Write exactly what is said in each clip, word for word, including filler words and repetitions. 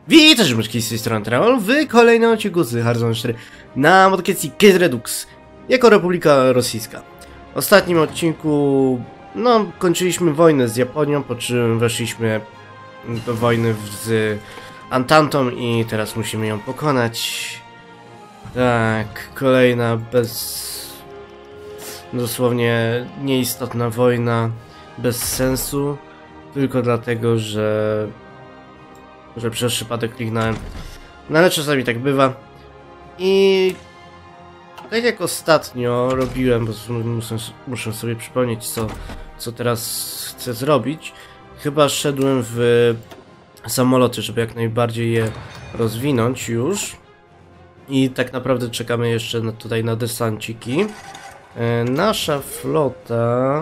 Witajcie myszki z tej strony Travel w kolejnym odcinku z Hearthstone cztery na modyfikacji Case Redux jako Republika Rosyjska. W ostatnim odcinku no, kończyliśmy wojnę z Japonią, po czym weszliśmy do wojny z Antantą i teraz musimy ją pokonać. Tak, kolejna bez... dosłownie nieistotna wojna, bez sensu, tylko dlatego, że... że przez przypadek kliknąłem. No ale czasami tak bywa. I tak jak ostatnio robiłem, bo muszę, muszę sobie przypomnieć co, co teraz chcę zrobić. Chyba szedłem w samoloty, żeby jak najbardziej je rozwinąć już. I tak naprawdę czekamy jeszcze na, tutaj na desanciki. E, nasza flota...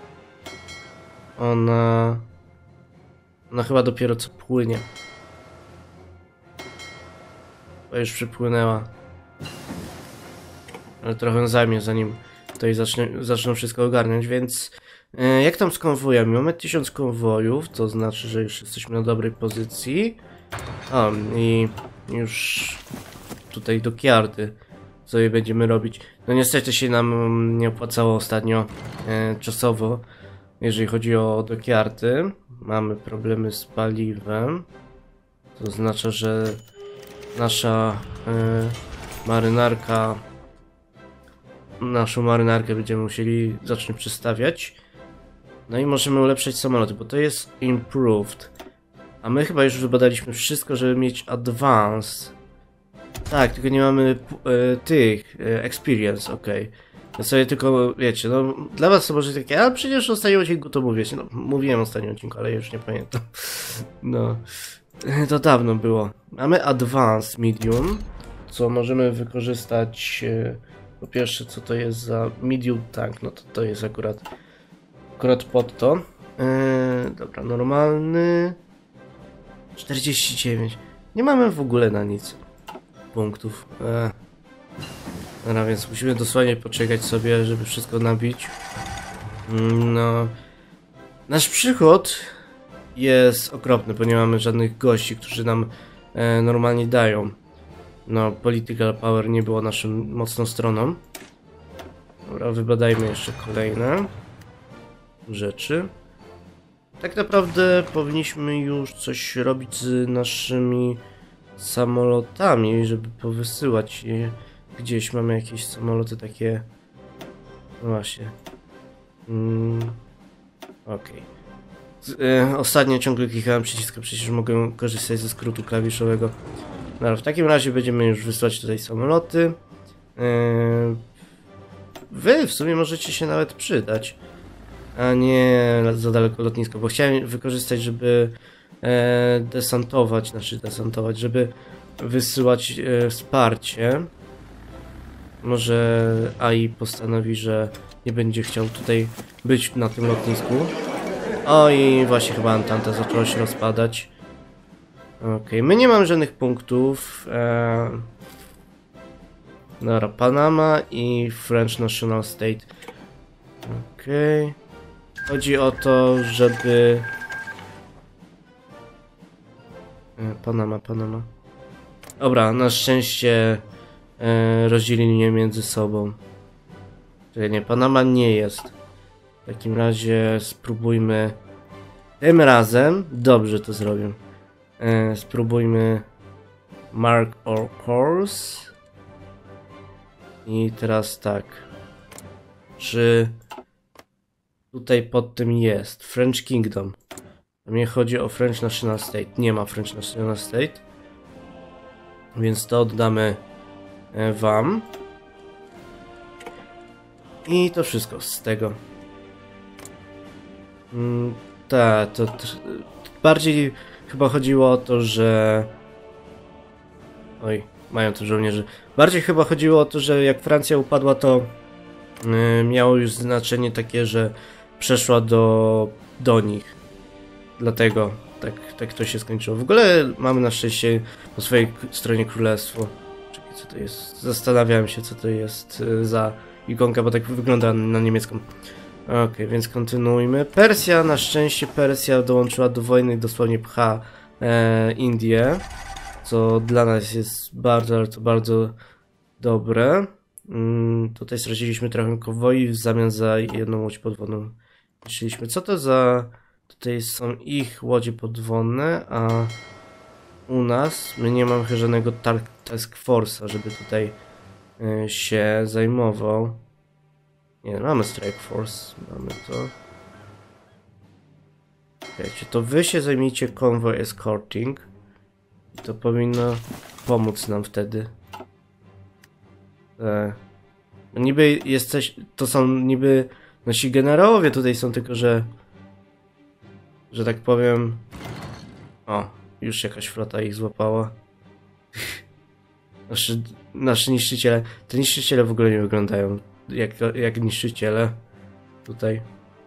Ona... Ona chyba dopiero co płynie. Bo już przypłynęła. Ale trochę zajmie, zanim tutaj zacznie, zaczną wszystko ogarniać, więc... E, jak tam z konwojami? Mamy tysiąc konwojów, to znaczy, że już jesteśmy na dobrej pozycji. O, i już tutaj do Kiardy co je będziemy robić. No niestety się nam nie opłacało ostatnio e, czasowo, jeżeli chodzi o do Kiardy. Mamy problemy z paliwem. To oznacza, że nasza e, marynarka naszą marynarkę będziemy musieli zacząć przestawiać. No i możemy ulepszać samoloty, bo to jest improved. A my chyba już wybadaliśmy wszystko, żeby mieć advanced. Tak, tylko nie mamy e, tych e, experience, okej. Okay. Ja sobie tylko, wiecie, no dla was to może takie, a przecież w ostatnim odcinku to mówię, no mówiłem w ostatnim odcinku, ale już nie pamiętam. No, to dawno było. Mamy advanced medium, co możemy wykorzystać, e, po pierwsze co to jest za medium tank, no to to jest akurat, akurat pod to. E, dobra, normalny... czterdzieści dziewięć. Nie mamy w ogóle na nic punktów. E. No więc musimy dosłownie poczekać sobie, żeby wszystko nabić. No. Nasz przychód jest okropny, bo nie mamy żadnych gości, którzy nam e, normalnie dają. No, political power nie było naszą mocną stroną. Dobra, wybadajmy jeszcze kolejne rzeczy. Tak naprawdę powinniśmy już coś robić z naszymi samolotami, żeby powysyłać je gdzieś. Mamy jakieś samoloty takie... No właśnie. Mm, Okej. Okay. Ostatnio ciągle klikałem przycisk, przecież mogę korzystać ze skrótu klawiszowego. No, w takim razie będziemy już wysłać tutaj samoloty. Yy, wy w sumie możecie się nawet przydać. A nie za daleko lotnisko, bo chciałem wykorzystać, żeby e, desantować, znaczy desantować, żeby wysyłać e, wsparcie. Może A I postanowi, że nie będzie chciał tutaj być na tym lotnisku. O i właśnie chyba Antanta zaczęła się rozpadać. Okej, okay. My nie mamy żadnych punktów. E, dobra, Panama i French National State. Okej. Okay. Chodzi o to, żeby... Panama, Panama. Dobra, na szczęście e, rozdzielili mnie między sobą. Czyli nie, Panama nie jest. W takim razie spróbujmy... Tym razem dobrze to zrobię. E, spróbujmy Mark our course. I teraz tak. Czy... Tutaj pod tym jest French Kingdom. A mnie chodzi o French National State. Nie ma French National State. Więc to oddamy wam. I to wszystko z tego. Mm, tak, to, to bardziej chyba chodziło o to, że... Oj, mają tu żołnierzy. Bardziej chyba chodziło o to, że jak Francja upadła, to yy, miało już znaczenie takie, że przeszła do, do nich. Dlatego tak, tak to się skończyło. W ogóle mamy na szczęście po swojej stronie królestwo. Czekaj, co to jest? Zastanawiałem się, co to jest za ikonka, bo tak wygląda na niemiecką. Okej, okay, więc kontynuujmy. Persja, na szczęście Persja dołączyła do wojny i dosłownie pcha e, Indię. co dla nas jest bardzo, ale to bardzo dobre. Mm, tutaj straciliśmy trochę konwoi w zamian za jedną łódź podwodną. Myśleliśmy, co to za... Tutaj są ich łodzie podwodne, a u nas my nie mamy żadnego task force'a, żeby tutaj y, się zajmował. Nie, mamy strike force, mamy to. Wiecie, to wy się zajmijcie convoy escorting. I to powinno pomóc nam wtedy. E, no niby jesteś, to są niby nasi generałowie tutaj są, tylko że że tak powiem, o, już jakaś flota ich złapała. Nasze, nasze niszczyciele, te niszczyciele w ogóle nie wyglądają jak, jak niszczyciele tutaj.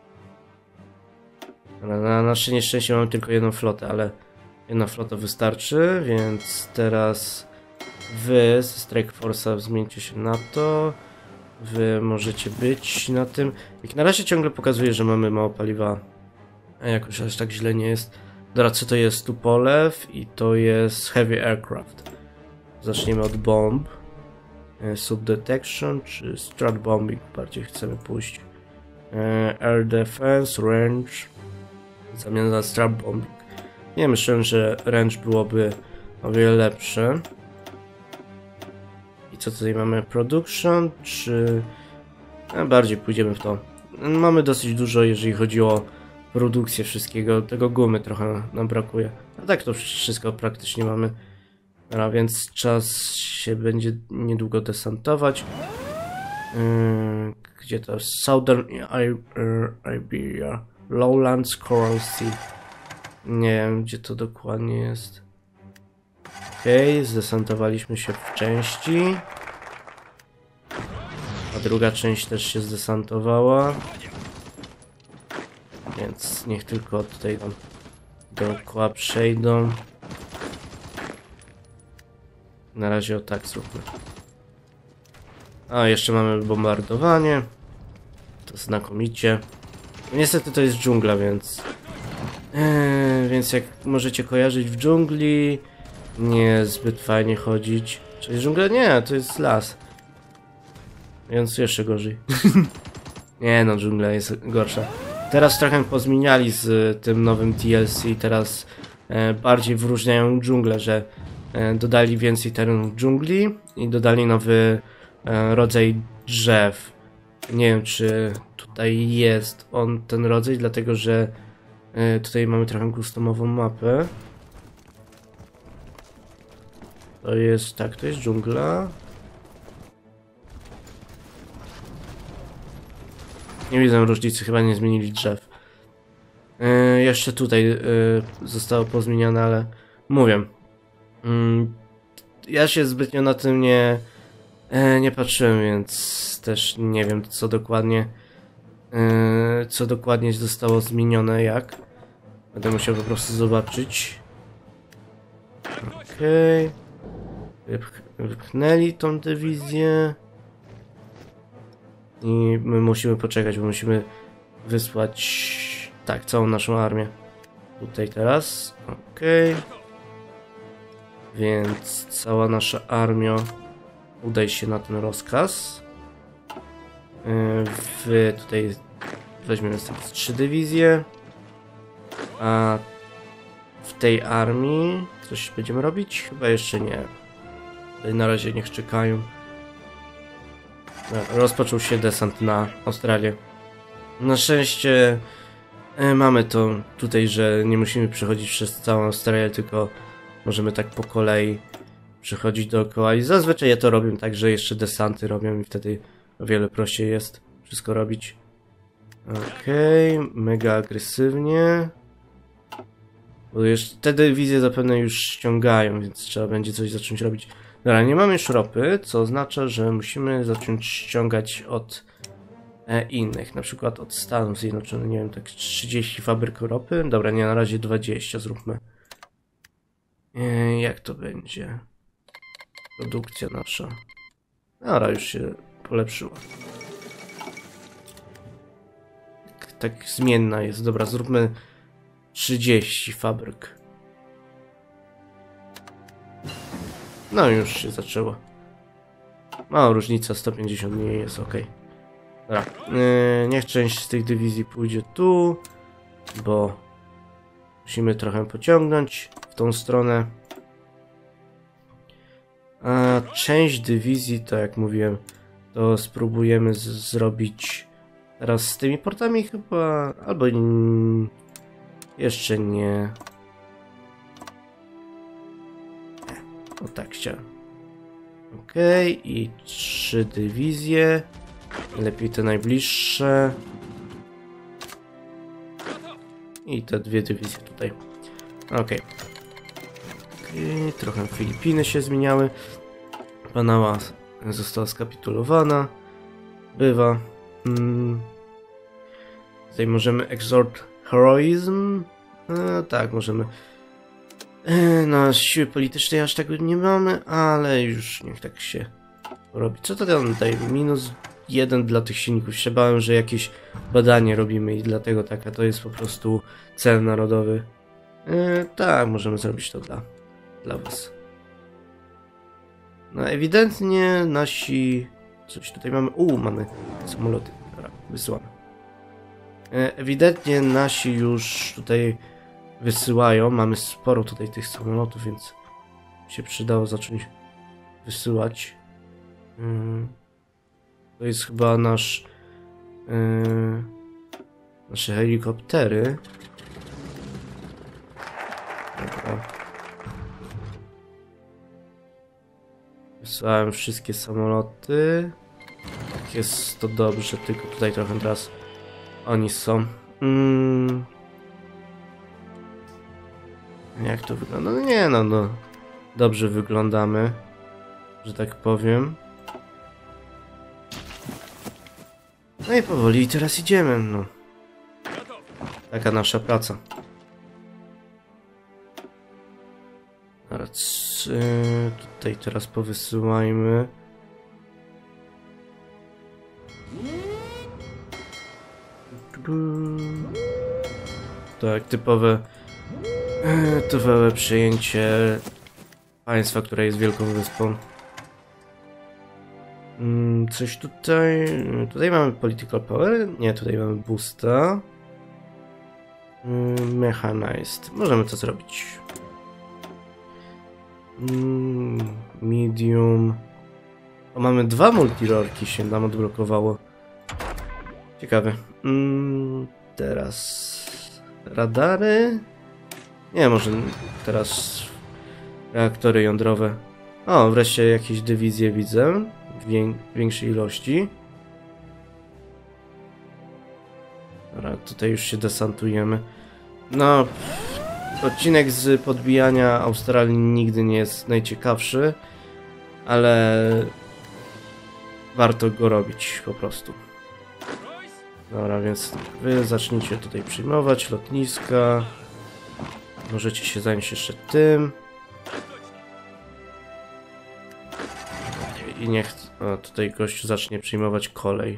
Ale na nasze nieszczęście mamy tylko jedną flotę, ale jedna flota wystarczy, więc teraz wy z Strike Force'a zmieńcie się na to. Wy możecie być na tym. Jak na razie ciągle pokazuje, że mamy mało paliwa, a jakoś aż tak źle nie jest. Dobra, co to jest Tupolew i to jest Heavy Aircraft. Zaczniemy od bomb. Subdetection czy Strat Bombing bardziej chcemy pójść. Air Defense, Range. Zamiast za Strat Bombing. Nie myślę, że range byłoby o wiele lepsze. I co tutaj mamy? Production, czy... A bardziej pójdziemy w to. Mamy dosyć dużo, jeżeli chodzi o produkcję wszystkiego. Tego gumy trochę nam brakuje. A tak to wszystko praktycznie mamy. A więc czas się będzie niedługo desantować. Yy, gdzie to? Southern Iberia. Lowlands, Coral Sea. Nie wiem, gdzie to dokładnie jest. Okej, okay, zdesantowaliśmy się w części. A druga część też się zdesantowała. Więc niech tylko tutaj tam dookoła przejdą. Na razie o tak zróbmy. A, jeszcze mamy bombardowanie. To znakomicie. Niestety to jest dżungla, więc... Eee, więc jak możecie kojarzyć, w dżungli nie zbyt fajnie chodzić. Czy jest dżungla? Nie, to jest las. Więc jeszcze gorzej. Nie no, dżungla jest gorsza. Teraz trochę pozmieniali z tym nowym D L C. Teraz e, bardziej wyróżniają dżunglę, że e, dodali więcej terenów dżungli i dodali nowy e, rodzaj drzew. Nie wiem, czy tutaj jest on, ten rodzaj, dlatego że y, tutaj mamy trochę customową mapę. To jest, tak, to jest dżungla. Nie widzę różnicy, chyba nie zmienili drzew. Y, jeszcze tutaj y, zostało pozmieniane, ale mówię. Y, ja się zbytnio na tym nie, y, nie patrzyłem, więc też nie wiem, co dokładnie Yy, co dokładnie zostało zmienione, jak. Będę musiał po prostu zobaczyć. Okej. Okay. Wypch wypchnęli tą dywizję. I my musimy poczekać, bo musimy wysłać... Tak, całą naszą armię. Tutaj teraz. Okej. Okay. Więc cała nasza armia udaj się na ten rozkaz. Wy tutaj weźmiemy sobie trzy dywizje, a w tej armii coś będziemy robić? Chyba jeszcze nie. Tutaj na razie niech czekają. Rozpoczął się desant na Australię. Na szczęście mamy to tutaj, że nie musimy przechodzić przez całą Australię, tylko możemy tak po kolei przechodzić dookoła i zazwyczaj ja to robię tak, że jeszcze desanty robią i wtedy o wiele prościej jest wszystko robić. Okej, okay, mega agresywnie. Bo jeszcze te dywizje zapewne już ściągają, więc trzeba będzie coś zacząć robić. Dobra, nie mamy już ropy, co oznacza, że musimy zacząć ściągać od e, innych, na przykład od Stanów Zjednoczonych, nie wiem, tak trzydzieści fabryk ropy. Dobra, nie, na razie dwadzieścia zróbmy. E, jak to będzie? Produkcja nasza. Dobra, już się polepszyła. Tak zmienna jest. Dobra, zróbmy trzydzieści fabryk. No już się zaczęło. Mała różnica, sto pięćdziesiąt mniej jest ok. Dobra, yy, niech część z tych dywizji pójdzie tu, bo musimy trochę pociągnąć w tą stronę. A część dywizji, to jak mówiłem, to spróbujemy zrobić teraz z tymi portami chyba, albo mm, jeszcze nie. O tak chciałem. Ok, i trzy dywizje. Lepiej te najbliższe. I te dwie dywizje tutaj. Ok. okay. Trochę Filipiny się zmieniały. Panama została skapitulowana. Bywa. Hmm. Tutaj możemy exhort heroism. E, tak, możemy. E, no, siły politycznej aż tego nie mamy, ale już niech tak się robi. Co to tam daje? Minus jeden dla tych silników. Się bałem, że jakieś badanie robimy i dlatego taka to jest po prostu cel narodowy. E, tak, możemy zrobić to dla, dla was. No ewidentnie nasi... Coś tutaj mamy... Uuu, mamy samoloty. Dobra, wysyłamy. E, ewidentnie nasi już tutaj wysyłają. Mamy sporo tutaj tych samolotów, więc się przydało zacząć wysyłać. Hmm. To jest chyba nasz... Yy, nasze helikoptery. Dobra. Wysłałem wszystkie samoloty. Tak jest to dobrze, tylko tutaj trochę teraz oni są. Mm. Jak to wygląda? No nie no, no. Dobrze wyglądamy, że tak powiem. No i powoli teraz idziemy, no. Taka nasza praca. Teraz yy, tutaj teraz powysyłajmy. Tak, typowe yy, typowe przejęcie państwa, które jest wielką wyspą. Yy, coś tutaj... Tutaj mamy political power? Nie, tutaj mamy boosta. Yy, mechanized. Możemy to zrobić. Mm, medium. O, mamy dwa multirorki się nam odblokowało. Ciekawe. Mm, teraz radary. Nie, może teraz reaktory jądrowe. O, wreszcie jakieś dywizje widzę. Wię większej ilości. Dobra, tutaj już się desantujemy. No, odcinek z podbijania Australii nigdy nie jest najciekawszy, ale warto go robić po prostu. Dobra, więc wy zacznijcie tutaj przyjmować lotniska. Możecie się zająć jeszcze tym. I niech o, tutaj gościu zacznie przyjmować kolej.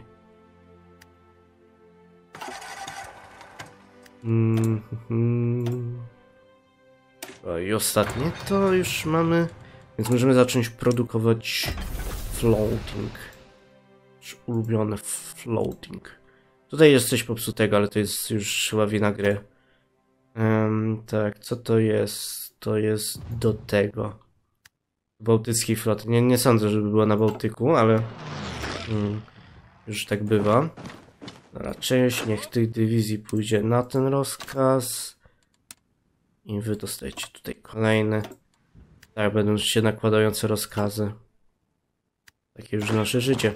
Mm -hmm. O, i ostatnie to już mamy, więc możemy zacząć produkować floating. Już ulubione floating. Tutaj jest coś popsutego, ale to jest już chyba wina gry. Um, tak, co to jest? To jest do tego. Bałtyckiej floty. Nie, nie sądzę, żeby była na Bałtyku, ale um, już tak bywa. Dobra, część niech tych dywizji pójdzie na ten rozkaz. I wy dostajecie tutaj kolejne. Tak, będą się nakładające rozkazy. Takie już nasze życie.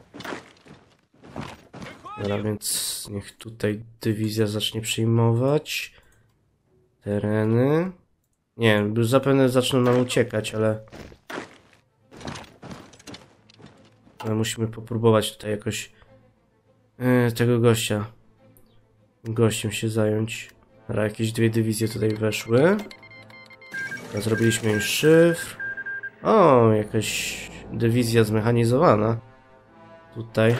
Dobra, więc niech tutaj dywizja zacznie przyjmować tereny. Nie wiem, już zapewne zaczną nam uciekać, ale... ale musimy popróbować tutaj jakoś yy, tego gościa gościem się zająć. Dobra, jakieś dwie dywizje tutaj weszły. Teraz zrobiliśmy im szyfr. O, jakaś dywizja zmechanizowana. Tutaj.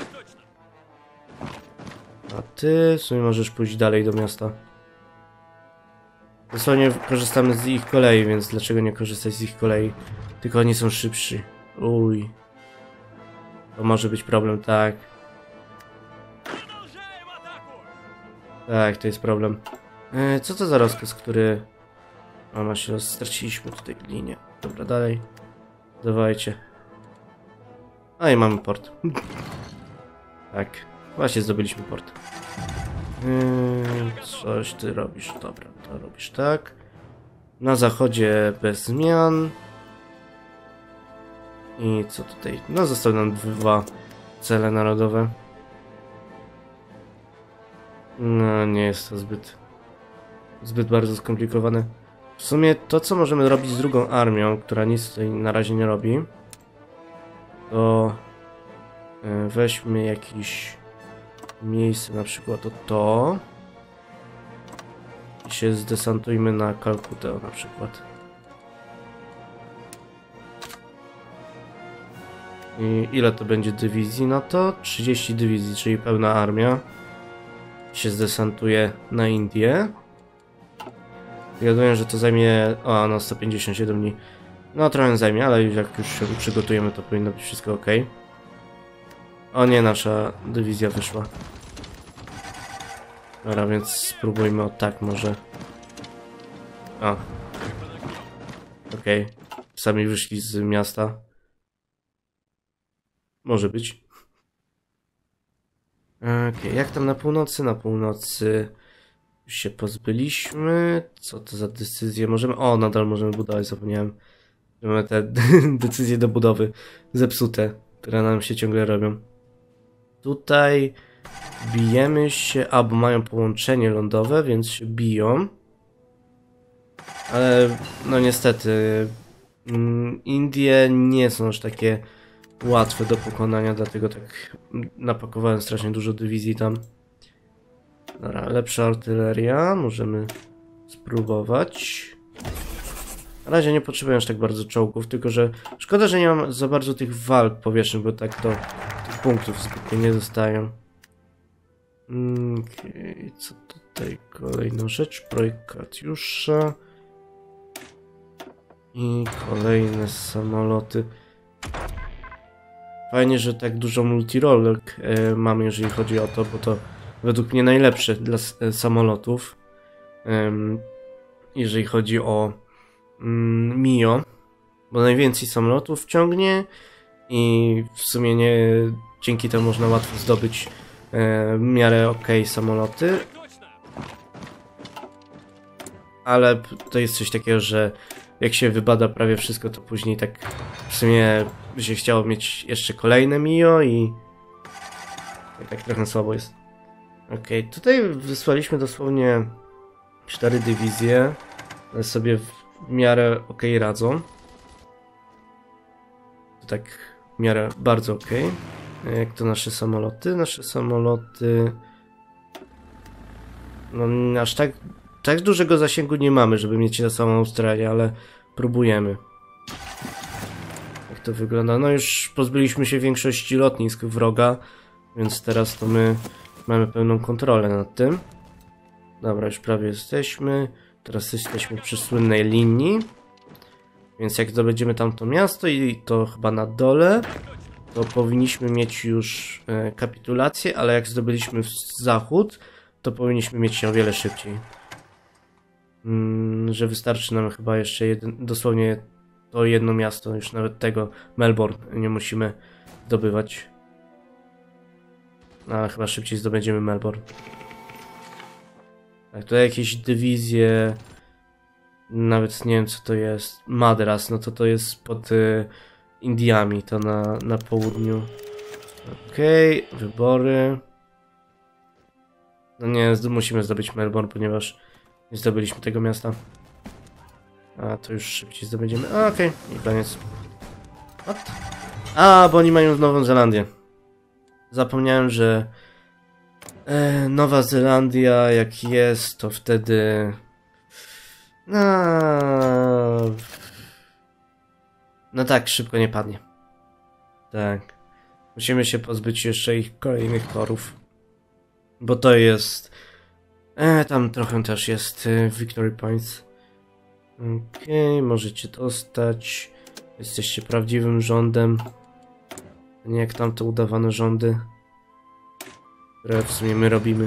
A ty w sumie możesz pójść dalej do miasta. Dosłownie korzystamy z ich kolei, więc dlaczego nie korzystać z ich kolei? Tylko oni są szybsi. Uj. To może być problem, tak. Tak, to jest problem. E, co to za rozkaz, który... O, ma się, straciliśmy tutaj linię. Dobra, dalej. Dawajcie. A i mamy port. Tak, właśnie zdobyliśmy port. Yy, coś ty robisz, dobra, to robisz tak. Na zachodzie bez zmian. I co tutaj? No zostały nam dwa cele narodowe. No nie jest to zbyt zbyt bardzo skomplikowane. W sumie to, co możemy robić z drugą armią, która nic tutaj na razie nie robi, to weźmy jakieś miejsce, na przykład o to i się zdesantujmy na Kalkutę na przykład. I ile to będzie dywizji? No to trzydzieści dywizji, czyli pełna armia się zdesantuje na Indię. Wiadomo, że to zajmie... O, no sto pięćdziesiąt siedem dni. No trochę zajmie, ale jak już się przygotujemy, to powinno być wszystko ok. O nie, nasza dywizja wyszła. Dobra, więc spróbujmy o tak może. O. Okej. Okay. Sami wyszli z miasta. Może być. Okej, okay. Jak tam na północy? Na północy już się pozbyliśmy. Co to za decyzje? Możemy... O, nadal możemy budować, zapomniałem. Mamy te decyzje do budowy zepsute, które nam się ciągle robią. Tutaj bijemy się, a bo mają połączenie lądowe, więc się biją. Ale no niestety Indie nie są aż takie łatwe do pokonania, dlatego tak napakowałem strasznie dużo dywizji tam. Dobra, lepsza artyleria, możemy spróbować. Na razie nie potrzebuję aż tak bardzo czołgów, tylko że szkoda, że nie mam za bardzo tych walk powietrznych, bo tak to tych punktów zbytnio nie dostają. Okay, co tutaj? Kolejna rzecz, projekt Katiusza. I kolejne samoloty. Fajnie, że tak dużo multirolek e, mamy, jeżeli chodzi o to, bo to według mnie najlepsze dla e, samolotów. E, jeżeli chodzi o mm, Mio, bo najwięcej samolotów ciągnie i w sumie nie, dzięki temu można łatwo zdobyć e, w miarę ok samoloty. Ale to jest coś takiego, że jak się wybada prawie wszystko, to później tak w sumie by się chciało mieć jeszcze kolejne Mio i... i tak trochę słabo jest. Okej, okay, tutaj wysłaliśmy dosłownie cztery dywizje, ale sobie w miarę ok radzą. To tak w miarę bardzo ok. Jak to nasze samoloty? Nasze samoloty... No aż tak... Tak dużego zasięgu nie mamy, żeby mieć na samą Australię, ale próbujemy. Jak to wygląda? No już pozbyliśmy się większości lotnisk wroga, więc teraz to my mamy pełną kontrolę nad tym. Dobra, już prawie jesteśmy. Teraz jesteśmy przy słynnej linii. Więc jak zdobędziemy tamto miasto i to chyba na dole, to powinniśmy mieć już e, kapitulację, ale jak zdobyliśmy w zachód, to powinniśmy mieć ją o wiele szybciej. Mm, że wystarczy nam chyba jeszcze jeden, dosłownie to jedno miasto, już nawet tego Melbourne nie musimy zdobywać. No, ale chyba szybciej zdobędziemy Melbourne. Tak, to jakieś dywizje, nawet nie wiem co to jest, Madras, no to to jest pod y, Indiami, to na, na południu. Okej, okay, wybory. No nie, musimy zdobyć Melbourne, ponieważ nie zdobyliśmy tego miasta. A, to już szybciej zdobędziemy. A, okej, okay. I koniec. What? A, bo oni mają Nową Zelandię. Zapomniałem, że e, Nowa Zelandia jak jest, to wtedy... No... No tak, szybko nie padnie. Tak. Musimy się pozbyć jeszcze ich kolejnych torów. Bo to jest... E, tam trochę też jest y, Victory Points. Okej, okay, możecie dostać. Jesteście prawdziwym rządem. Nie jak tamte udawane rządy, które w sumie my robimy.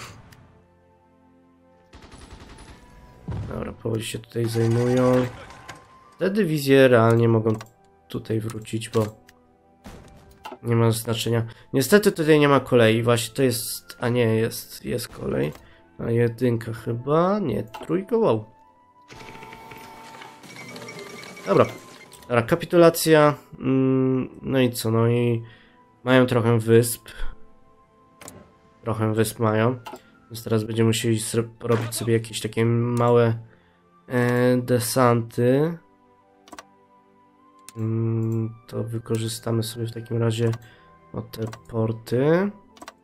Dobra, powoli się tutaj zajmują. Te dywizje realnie mogą tutaj wrócić, bo nie ma znaczenia. Niestety tutaj nie ma kolei. Właśnie to jest... A nie, jest, jest kolej. A jedynka chyba... Nie, trójka, wow. Dobra. Dobra, kapitulacja. Mm, no i co? No i mają trochę wysp. Trochę wysp mają. Więc teraz będziemy musieli robić sobie jakieś takie małe e, desanty. Mm, to wykorzystamy sobie w takim razie o te porty.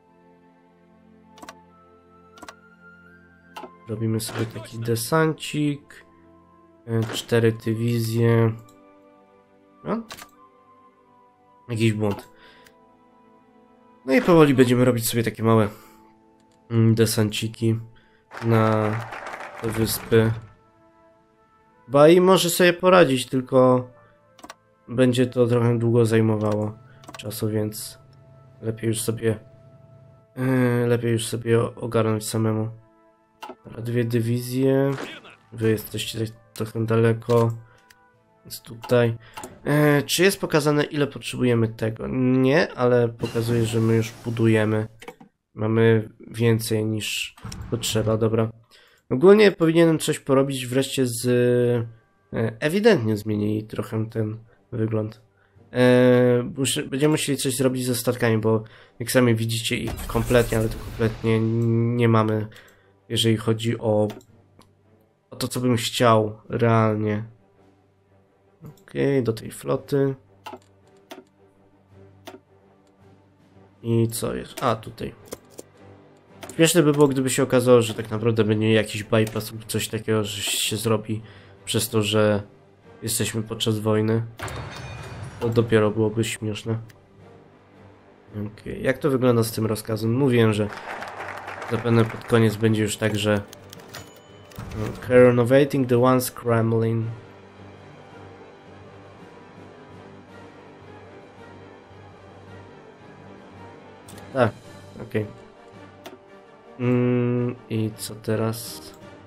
Robimy sobie taki desancik. E, cztery dywizje. No? Jakiś błąd. No i powoli będziemy robić sobie takie małe desanciki na te wyspy. Bai może sobie poradzić, tylko będzie to trochę długo zajmowało czasu, więc lepiej już sobie yy, lepiej już sobie ogarnąć samemu. Dwie dywizje. Wy jesteście trochę daleko. Więc tutaj. Yy, czy jest pokazane, ile potrzebujemy tego? Nie, ale pokazuje, że my już budujemy. Mamy więcej niż potrzeba, dobra. Ogólnie powinienem coś porobić wreszcie z... E, ewidentnie zmienili trochę ten wygląd. E, muszę, będziemy musieli coś zrobić ze statkami, bo jak sami widzicie ich kompletnie, ale to kompletnie nie mamy, jeżeli chodzi o, o to, co bym chciał realnie. Okej, okay, do tej floty. I co jest? A, tutaj. Śmieszne by było, gdyby się okazało, że tak naprawdę będzie jakiś bypass lub coś takiego, że się zrobi przez to, że jesteśmy podczas wojny. To dopiero byłoby śmieszne. Okay. Jak to wygląda z tym rozkazem? Mówiłem, że zapewne pod koniec będzie już tak, że renovating the once Kremlin. Tak, okej. Okay. Mm, I co teraz?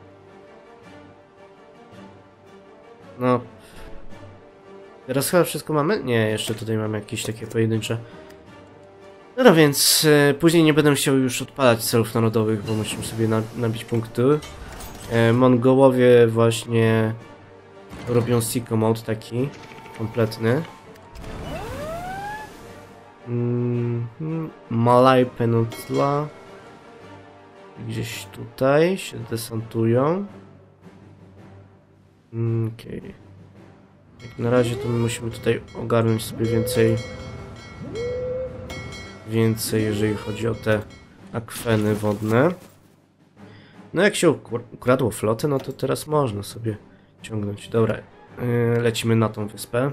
No. Teraz chyba wszystko mamy? Nie, jeszcze tutaj mamy jakieś takie pojedyncze. No więc e, później nie będę chciał już odpalać celów narodowych, bo musimy sobie na, nabić punkty. E, Mongołowie właśnie robią sicko mode taki kompletny. Mm, Malay Peninsula. Gdzieś tutaj się desantują. Okej. Okay. Jak na razie to my musimy tutaj ogarnąć sobie więcej. Więcej, jeżeli chodzi o te akweny wodne. No jak się ukradło flotę, no to teraz można sobie ciągnąć. Dobra, yy, lecimy na tą wyspę.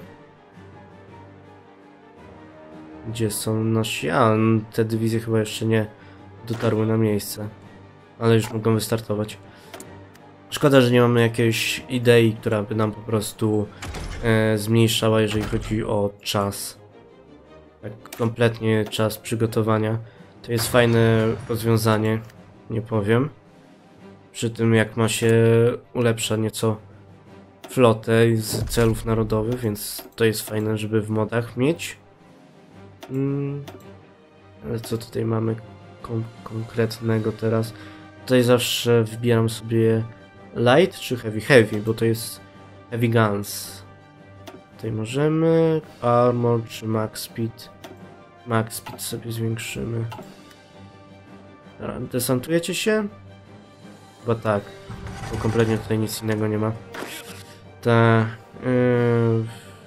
Gdzie są nasi... A, te dywizje chyba jeszcze nie dotarły na miejsce. Ale już mogą wystartować. Szkoda, że nie mamy jakiejś idei, która by nam po prostu e, zmniejszała, jeżeli chodzi o czas. Tak kompletnie czas przygotowania. To jest fajne rozwiązanie, nie powiem. Przy tym jak ma się ulepsza nieco flotę z celów narodowych, więc to jest fajne, żeby w modach mieć. Hmm. Ale co tutaj mamy kon konkretnego teraz? Tutaj zawsze wybieram sobie light czy heavy? Heavy, bo to jest heavy guns. Tutaj możemy armor czy max speed. Max speed sobie zwiększymy. Dobra, desantujecie się? Chyba tak, bo kompletnie tutaj nic innego nie ma. Tak. Yy,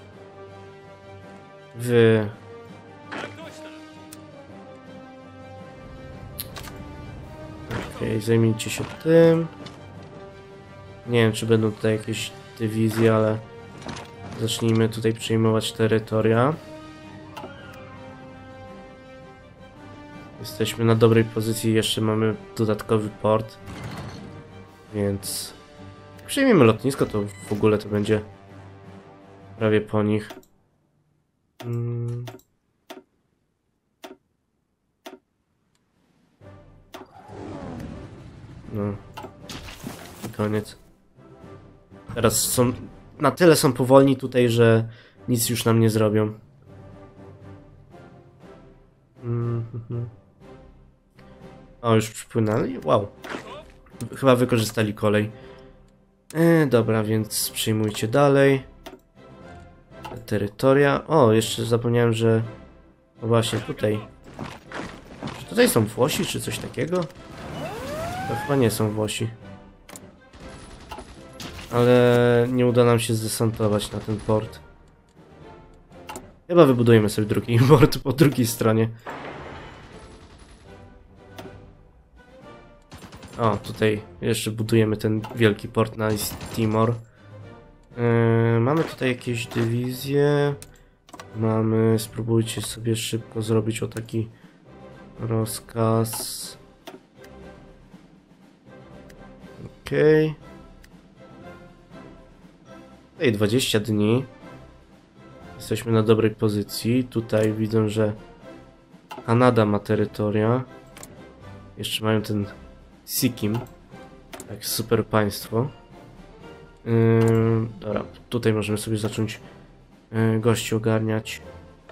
wy... Okej, okay, zajmijcie się tym. Nie wiem, czy będą tutaj jakieś dywizje, ale zacznijmy tutaj przejmować terytoria. Jesteśmy na dobrej pozycji, jeszcze mamy dodatkowy port. Więc... jak przyjmiemy lotnisko, to w ogóle to będzie prawie po nich. Hmm. No. I koniec. Teraz są... na tyle są powolni tutaj, że nic już nam nie zrobią. Mm-hmm. O, już przypłynęli? Wow. Chyba wykorzystali kolej. E, dobra, więc przyjmujcie dalej. Terytoria. O, jeszcze zapomniałem, że... no właśnie, tutaj. Czy tutaj są Włosi, czy coś takiego? To chyba nie są Włosi. Ale nie uda nam się zdesantować na ten port. Chyba wybudujemy sobie drugi port po drugiej stronie. O, tutaj jeszcze budujemy ten wielki port na East Timor. Yy, mamy tutaj jakieś dywizje. Mamy, spróbujcie sobie szybko zrobić o taki rozkaz. Okej. Okay. Tutaj dwadzieścia dni. Jesteśmy na dobrej pozycji. Tutaj widzę, że Kanada ma terytoria. Jeszcze mają ten Sikkim. Tak, super państwo. Yy, dobra, tutaj możemy sobie zacząć yy, gości ogarniać.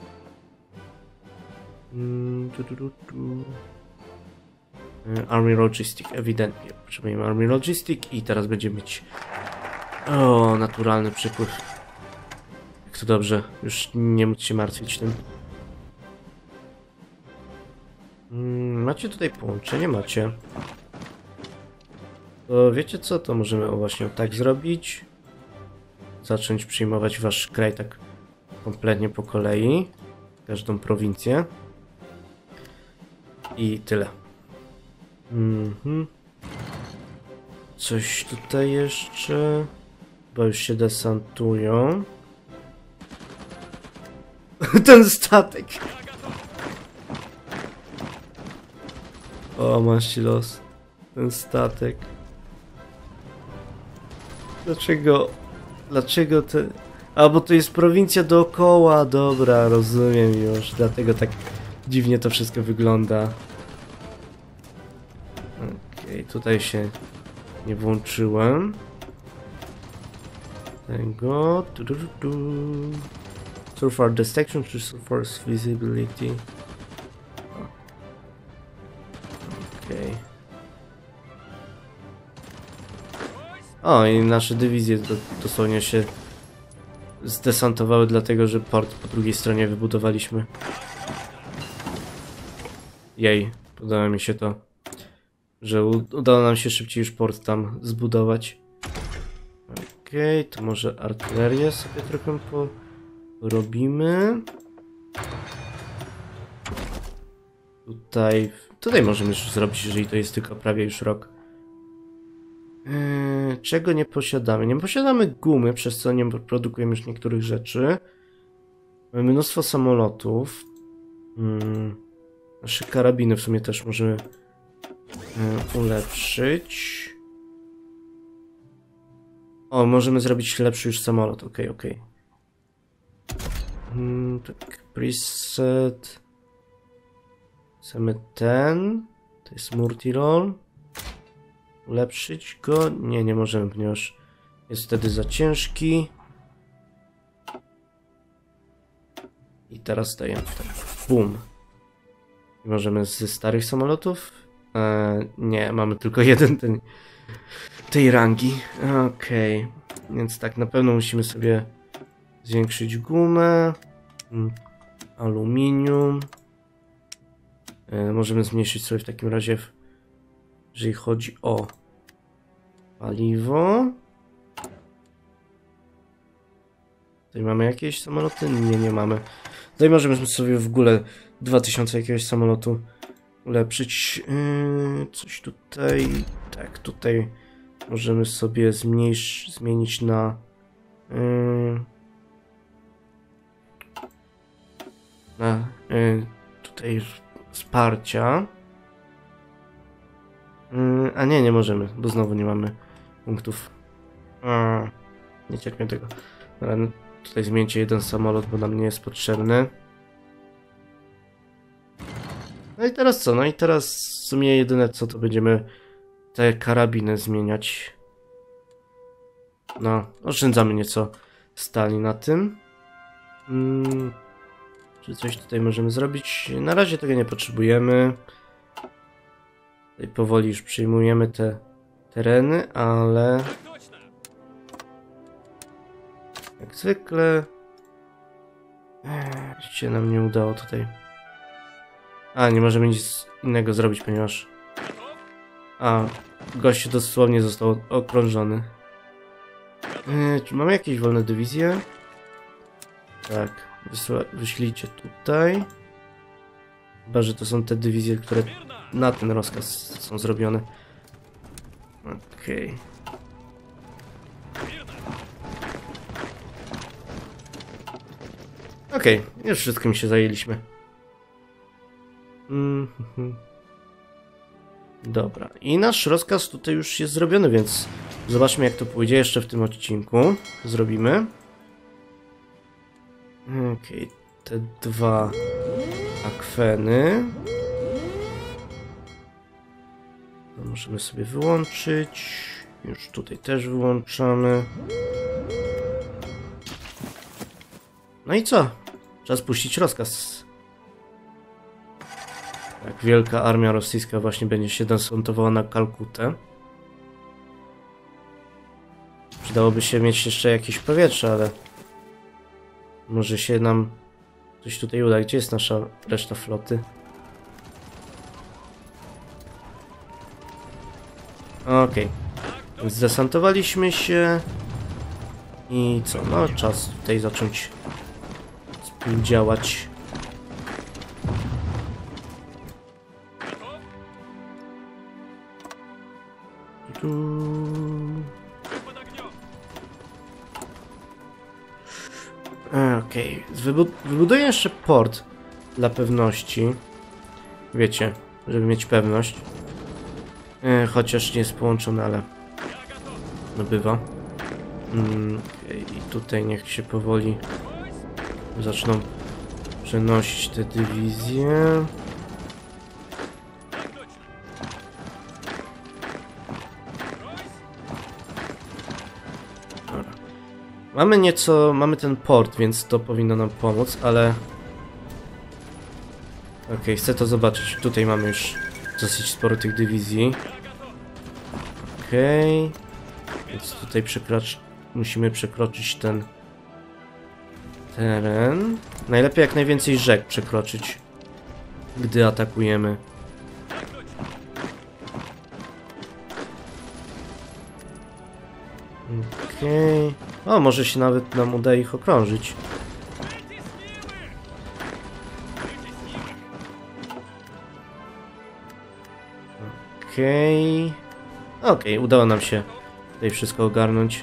Yy, tu, tu, tu, tu. Yy, Army Logistic, ewidentnie potrzebujemy Army Logistic i teraz będziemy mieć o, naturalny przypływ. Jak to dobrze, już nie móc się martwić tym. Yy, macie tutaj połączenie? Macie. To wiecie co? To możemy o właśnie tak zrobić. Zacząć przyjmować wasz kraj tak kompletnie po kolei. Każdą prowincję. I tyle. Mhm. Coś tutaj jeszcze. Bo już się desantują. Ten statek. O, masz ci los. Ten statek. Dlaczego? Dlaczego to... a, bo to jest prowincja dookoła. Dobra, rozumiem już. Dlatego tak dziwnie to wszystko wygląda. Okej, okay, tutaj się nie włączyłem. Tego... Tu, tu, tu, tu. Surfer detection czy surfer visibility? Okej. Okay. O, i nasze dywizje do, dosłownie się zdesantowały, dlatego że port po drugiej stronie wybudowaliśmy. Jej, podoba mi się to, że udało nam się szybciej już port tam zbudować. Okej, okay, to może artylerię sobie trochę porobimy. Tutaj, tutaj możemy już zrobić, jeżeli to jest tylko prawie już rok. Yy, czego nie posiadamy? Nie posiadamy gumy, przez co nie produkujemy już niektórych rzeczy. Mamy mnóstwo samolotów. Yy, nasze karabiny w sumie też możemy yy, ulepszyć. O, możemy zrobić lepszy już samolot. Ok, ok. Yy, tak, preset. Chcemy ten. To jest multiroll. Ulepszyć go? Nie, nie możemy, ponieważ jest wtedy za ciężki. I teraz dajemy tak. Bum. I możemy ze starych samolotów? Eee, nie, mamy tylko jeden ten, tej rangi. Okej. Okay. Więc tak, na pewno musimy sobie zwiększyć gumę. Aluminium. Eee, możemy zmniejszyć sobie w takim razie, w, jeżeli chodzi o paliwo. Tutaj mamy jakieś samoloty? Nie, nie mamy. Tutaj możemy sobie w ogóle dwa tysiące jakiegoś samolotu ulepszyć. Yy, coś tutaj... tak, tutaj możemy sobie zmniejsz, zmienić na... Yy, na... Yy, tutaj wsparcia. Yy, a nie, nie możemy, bo znowu nie mamy punktów. A, nie cierpię tego. Dobra, no, tutaj zmieńcie jeden samolot, bo nam nie jest potrzebny. No i teraz co? No i teraz w sumie jedyne co to będziemy te karabiny zmieniać. No, oszczędzamy nieco stali na tym. Hmm, czy coś tutaj możemy zrobić? Na razie tego nie potrzebujemy. Tutaj powoli już przyjmujemy te tereny, ale jak zwykle Ech, się nam nie udało tutaj. A, nie możemy nic innego zrobić, ponieważ a, gościu dosłownie został okrążony. Yy, czy mamy jakieś wolne dywizje? Tak, wysła, wyślijcie tutaj. Chyba, że to są te dywizje, które na ten rozkaz są zrobione. Okej. Okay. Okej, okay, już wszystkim się zajęliśmy. Mm -hmm. Dobra, i nasz rozkaz tutaj już jest zrobiony, więc zobaczmy jak to pójdzie jeszcze w tym odcinku. Zrobimy. Okej, okay, te dwa akweny. To możemy sobie wyłączyć. Już tutaj też wyłączamy. No i co? Czas puścić rozkaz. Tak, wielka armia rosyjska właśnie będzie się desontowała na Kalkutę. Przydałoby się mieć jeszcze jakieś powietrze, ale może się nam coś tutaj uda. Gdzie jest nasza reszta floty? Okej. Okay. Więc zdesantowaliśmy się. I co? No czas tutaj zacząć współdziałać. Okej, okay. Wybuduję jeszcze port dla pewności. Wiecie, żeby mieć pewność. E, chociaż nie jest połączony, ale no bywa. Mm, okay. I tutaj niech się powoli zaczną przenosić te dywizje. Mamy nieco, mamy ten port, więc to powinno nam pomóc, ale... Okej, okay, chcę to zobaczyć. Tutaj mamy już dosyć sporo tych dywizji. Okej. Okay. Więc tutaj przekrocz... musimy przekroczyć ten teren. Najlepiej jak najwięcej rzek przekroczyć, gdy atakujemy. Okej. Okay. O, może się nawet nam uda ich okrążyć. Okej. Okay. Okej, okay, udało nam się tutaj wszystko ogarnąć.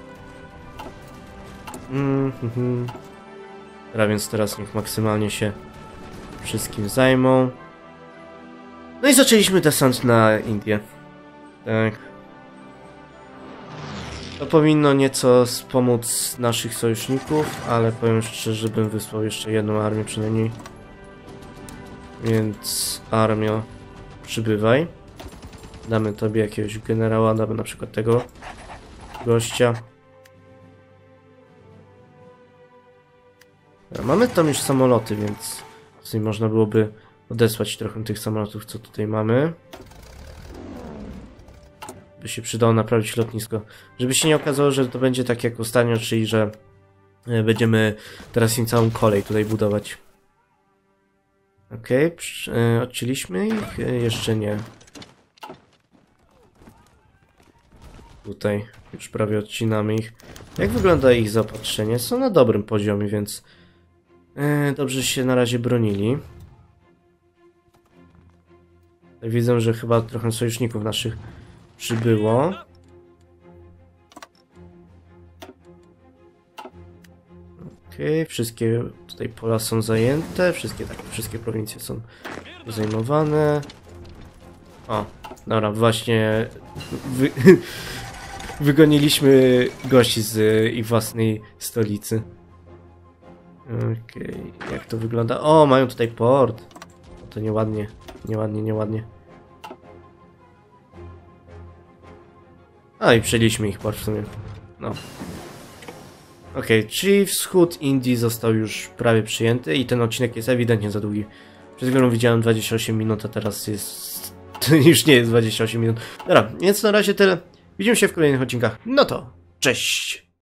Mm -hmm. Dobra, więc teraz niech maksymalnie się wszystkim zajmą. No i zaczęliśmy desant na Indię. Tak. To powinno nieco wspomóc naszych sojuszników, ale powiem szczerze, żebym wysłał jeszcze jedną armię przynajmniej. Więc armio, przybywaj. Damy tobie jakiegoś generała, damy na przykład tego gościa. Mamy tam już samoloty, więc tutaj można byłoby odesłać trochę tych samolotów, co tutaj mamy. By się przydało naprawić lotnisko. Żeby się nie okazało, że to będzie tak jak ostatnio, czyli że będziemy teraz im całą kolej tutaj budować. Okej, okay, odcięliśmy ich? Jeszcze nie. Tutaj już prawie odcinamy ich. Jak wygląda ich zaopatrzenie? Są na dobrym poziomie, więc dobrze się na razie bronili. Widzę, że chyba trochę sojuszników naszych przybyło. Okej, okay, wszystkie tutaj pola są zajęte, wszystkie tak, wszystkie prowincje są Zajmowane. O, dobra, właśnie wy... wygoniliśmy gości z ich własnej stolicy. Okej, okay. Jak to wygląda? O, mają tutaj port. To nieładnie, nieładnie, nieładnie. A i przejęliśmy ich port w sumie. No. Okej, okay, czyli wschód Indii został już prawie przyjęty i ten odcinek jest ewidentnie za długi. Przed chwilą widziałem dwadzieścia osiem minut, a teraz jest... to już nie jest dwadzieścia osiem minut. Dobra, więc na razie tyle. Widzimy się w kolejnych odcinkach. No to, cześć!